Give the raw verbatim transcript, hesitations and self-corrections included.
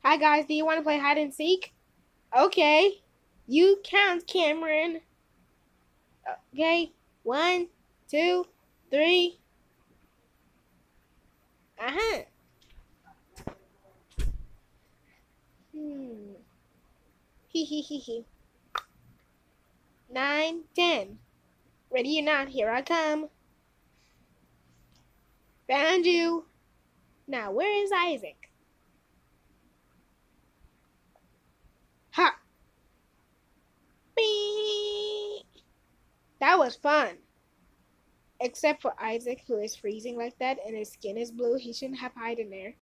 Hi guys, do you want to play hide and seek? Okay. You count, Cameron. Okay. One, two, three. Uh-huh. Hmm. Hee hee hee hee. Nine, ten. Ready or not, here I come. Found you. Now, where is Isaac? Ha! Beep. That was fun. Except for Isaac, who is freezing like that and his skin is blue. He shouldn't have hide in there.